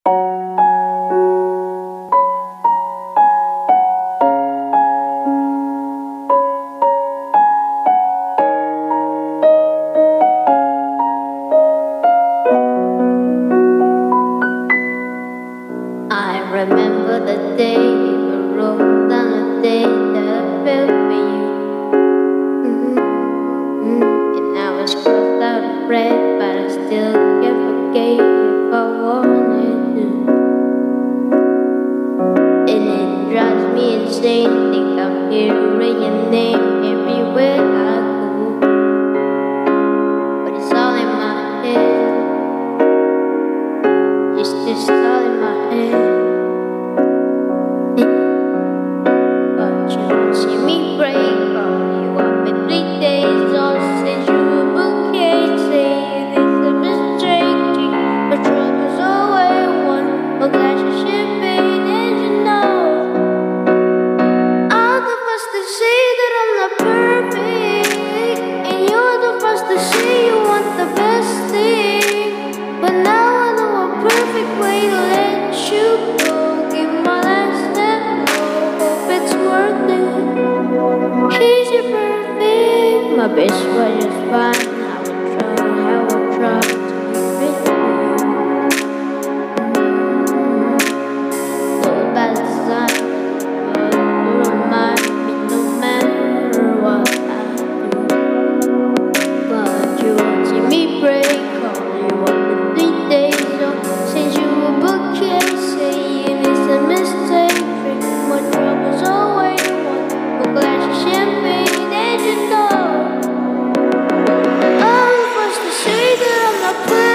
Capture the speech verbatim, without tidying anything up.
I remember the day we rolled down the day that I fell for you. Mm-hmm. And I was crossed out of breath, but I still can't forget if I wanted to. And it drives me insane, think I'm hearing your name everywhere I go. But it's all in my head. It's just all in my head. But you won't see me break. Call you up in three days. I'll send you a bouquet. Say it's a mistake. Drink my troubles away. One more glass of champagne, and you know I'm the first to say that I'm not perfect, and you're the first to say you want the best thing. But now I know a perfect way to let you go. Give my last hello, hope it's worth it. Here's your perfect, my best was just fine. I would try, I would try to keep it real. Go by the sign, but you remind me no matter what I do. But you won't see me break. Call you up in three days. I'll send you a bouquet, saying it's a mistake. Drink my troubles away. One more glass of champagne, and you know I'm the first to say that I'm not perfect.